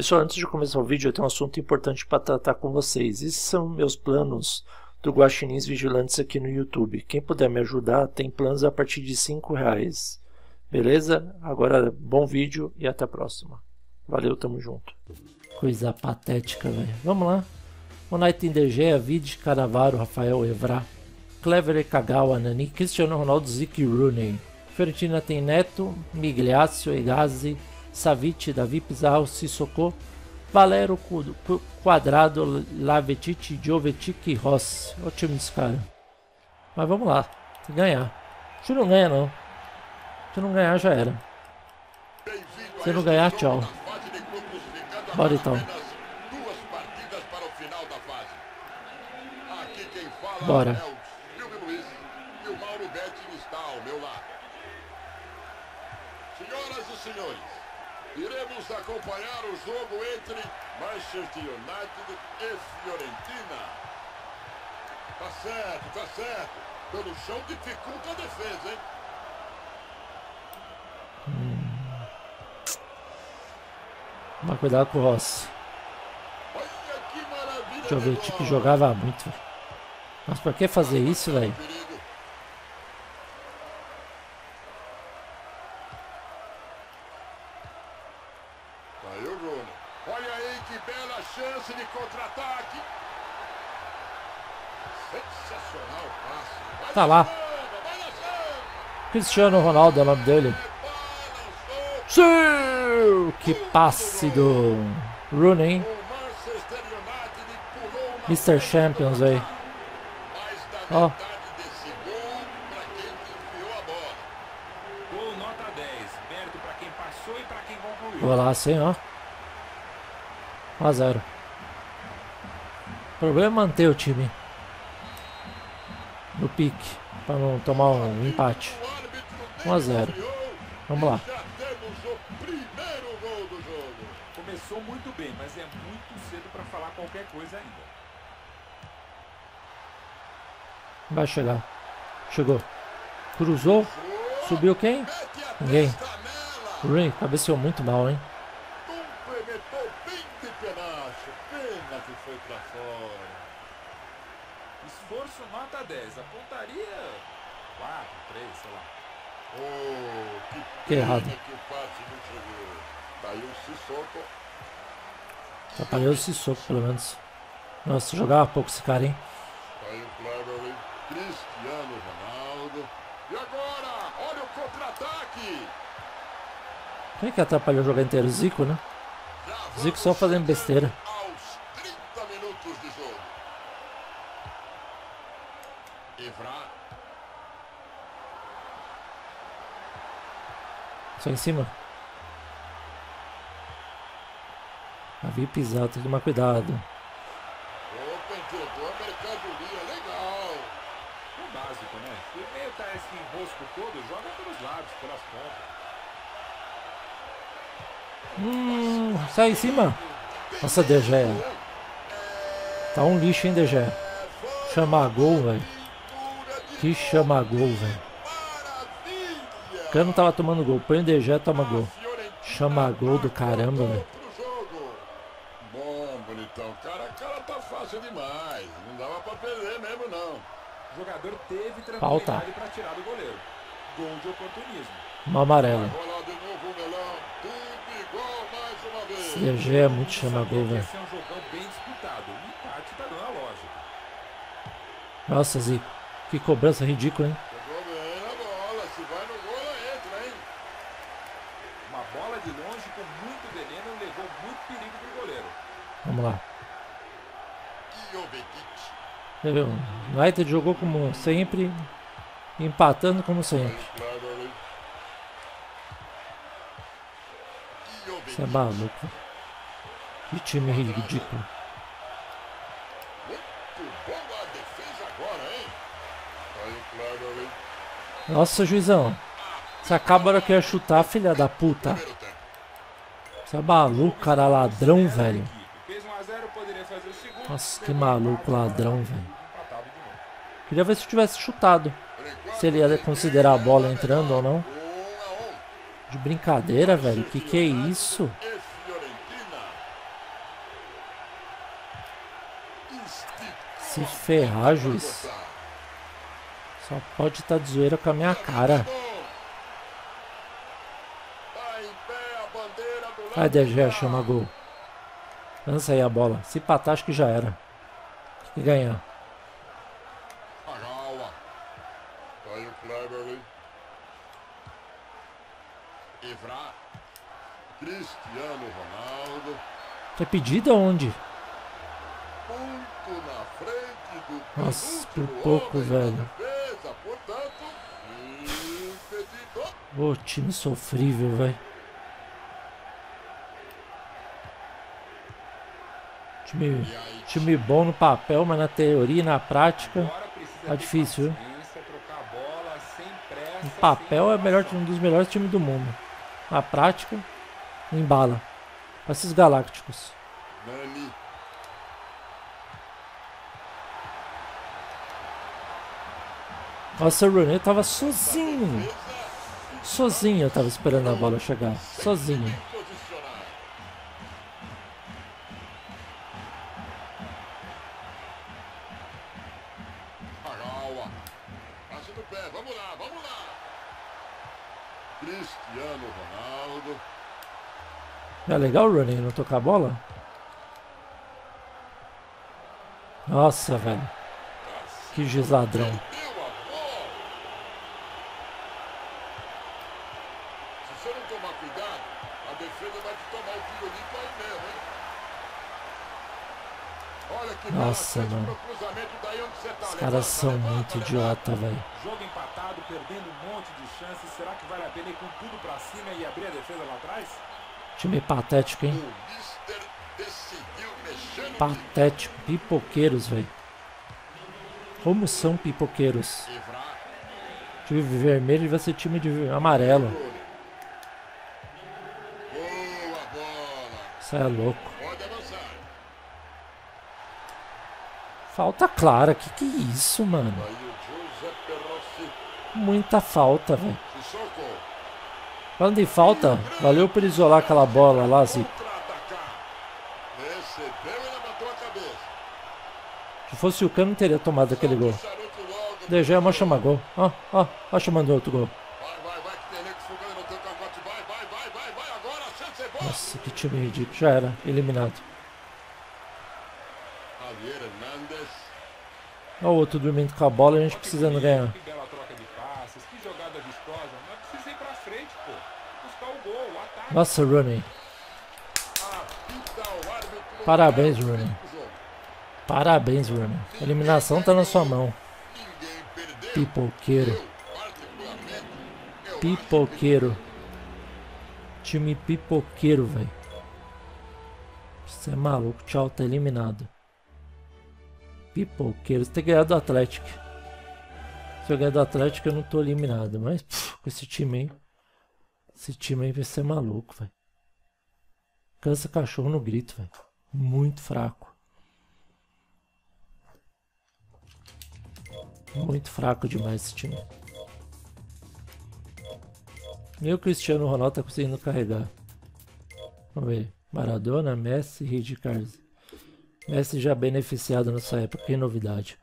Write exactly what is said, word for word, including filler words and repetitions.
Pessoal, antes de começar o vídeo, eu tenho um assunto importante para tratar com vocês. Esses são meus planos do Guaxinins Vigilantes aqui no YouTube. Quem puder me ajudar, tem planos a partir de cinco reais. Beleza? Agora, bom vídeo e até a próxima. Valeu, tamo junto. Coisa patética, velho. Vamos lá. Monaita Indege, Avid, Canavaro, Rafael Evra, Clever Kagawa, Nani, Cristiano Ronaldo, Zico, Rooney. Fiorentina tem Neto, Migliaccio, Egazi, Savic, Davi Pizarro, Sissoko, Valero, Quadrado, Lavetic, Jovetic e Rossi. Olha o time desse cara. Mas vamos lá, tem que ganhar. A gente não ganha não. Se não ganhar já era. Se não ganhar, tchau. Bora então. Bora. Senhoras e senhores, iremos acompanhar o jogo entre Manchester United e Fiorentina. Tá certo, tá certo. Pelo chão dificulta a defesa, hein? Hum. Mas cuidado com o Rossi. Olha que maravilha. Deixa eu ver, o Tique jogava muito. Mas pra que fazer isso, velho? Aí o Rooney. Olha aí que bela chance de contra-ataque. Sensacional passe. Vai Tá lá. vai Cristiano Ronaldo é o nome dele. Sim! Que passe do Rooney, hein? O Manchester United pulou uma mister Champions aí. mais da Ó. metade desse gol para quem enfiou a bola. Gol nota dez, mérito para quem passou e para quem concluiu. Golaço, hein, ó. um a zero. O problema é manter o time no pique, para não tomar um empate. O árbitro um a zero. desconfiou. Vamos lá. Já temos o primeiro gol do jogo. Começou muito bem, mas é muito cedo para falar qualquer coisa ainda. Vai chegar. Chegou. Cruzou. Subiu quem? Mete a Ninguém. testa nela. Rooney cabeceou muito mal, hein? Complementou bem de penacho. Pena que foi pra fora. Esforço nota dez, a pontaria quatro, três, sei lá. Oh, que Que pena errado. que o passe não chegou. Tá aí o Sissoko. Atrapalhou esse soco, pelo menos. Nossa, jogava pouco esse cara, hein? Tá aí o Clever. Cristiano Ronaldo. E agora, olha o contra-ataque. Quem é que atrapalhou o jogo inteiro? Zico, né? Já Zico vamos só fazendo besteira. aos trinta minutos de jogo. Evra. Só em cima. Havia pisado, tem que tomar cuidado. Opa, entregou a mercadoria. Legal. O básico, né? Se o meio tá esse enrosco todo, joga pelos lados, pelas pontas. Hum, sai em cima. Nossa, De Gea. Tá um lixo, hein, De Gea. Chama gol, velho. Que chama gol, velho. Maravilha. O cara não tava tomando gol. Põe o De Gea, toma gol. Fiorentina Chama gol do caramba, velho. pro jogo. Bom, bonitão. Cara, a cara tá fácil demais. Não dava pra perder mesmo, não. O jogador teve Falta. tranquilidade para tirar do goleiro. Gol de oportunismo. Uma amarela. Vai rolar de novo o melão. Tudo igual mais uma vez. Esse De Gea é muito chama gol, Sabia que ia velho. ser um jogão bem disputado. O empate tá dando a lógica. Nossa, Zico. Que cobrança ridícula, hein? Pegou bem na bola. Se vai no gol, ela entra, hein? Uma bola de longe com muito veneno levou muito perigo pro goleiro. Vamos lá. Jovetic. Você viu? O United jogou como sempre. Empatando como sempre. Clever. Você é maluco. Que time ridículo. Muito boa a defesa agora, hein? Aí o Clever. Nossa, juizão. Você acaba a hora que ia chutar, filha da puta. Primeiro tempo. Você é maluco, cara, ladrão, velho. Fez um a zero, poderia fazer o segundo. Nossa, que maluco, ladrão, velho. Queria ver se eu tivesse chutado. Se ele ia considerar a bola entrando ou não. Um a um. De brincadeira, velho. Que que é isso? E Fiorentina. Se ferrar, juiz. Só pode estar de zoeira com a minha cara. Ai, De Gea chama gol. Lança aí a bola. Se empatar, acho que já era. Tem que ganhar. Cristiano Ronaldo. Foi pedido aonde? Muito na frente do Nossa, por pouco, velho. defesa, portanto, impedido. Ô, time sofrível, velho. Time, time bom no papel, mas na teoria e na prática tá difícil, viu? No papel é melhor, um dos melhores times do mundo. Na prática, embala. Esses galácticos. Nani. Nossa, o Rooney tava sozinho. Sozinho eu tava esperando a bola chegar. Sozinho. Vamos lá, vamos lá. Cristiano Ronaldo. É legal o Rooney não tocar a bola? Nossa, velho. Que juiz ladrão. Se você não tomar cuidado, a defesa vai te tomar o tiro limpo aí mesmo, hein? Olha que Nossa, mano. Os caras são muito idiota, velho. Jogo empatado, perdendo um monte de chances. Será que vale a pena ir com tudo pra cima e abrir a defesa lá atrás? Time patético, hein? O Mister decidiu mexer no Patético. Pipoqueiros, velho. Como são pipoqueiros? Time vermelho vai ser time de amarelo. Boa bola. Isso é louco. Pode avançar. Falta clara. Que que é isso, mano? Aí o Giuseppe Rossi. Muita falta, velho. Sissoko. Falando em falta, valeu por isolar aquela bola lá, Zico. Contra-atacar. Recebeu e levantou a cabeça. Se fosse o Cano, não teria tomado aquele gol. Charuto logo. De Gea mó chama gol. Ó, ó, ó chamando outro gol. Vai, vai, vai, que tem nego fugando no teu cangote. Vai, vai, vai, vai, vai. Agora a chance é boa. Nossa, que time ridículo. Já era, eliminado. Javier Hernández. Ó o outro dormindo com a bola e a gente precisando ganhar. Que bela troca de passes, que jogada vistosa. Mas precisa ir pra frente, pô. Buscar o gol, o ataque. Nossa, Rooney. Apita o árbitro. Parabéns, Rooney. O jogo. Parabéns, Rooney. A eliminação tá na sua mão. Ninguém perdeu. Pipoqueiro. Eu, particularmente, eu Pipoqueiro. Time pipoqueiro, velho. Você é maluco. Tchau, tá eliminado. Pipoqueiro. Você tem que ganhar do Atlético. Se eu ganhar do Atlético, eu não tô eliminado. Mas, pff, com esse time aí. Esse time aí vai ser maluco, velho. Cansa cachorro no grito, velho. Muito fraco. Muito fraco demais esse time. Nem o Cristiano Ronaldo tá conseguindo carregar. Vamos ver. Maradona, Messi e Ricardo. Messi já beneficiado nessa época. Que novidade.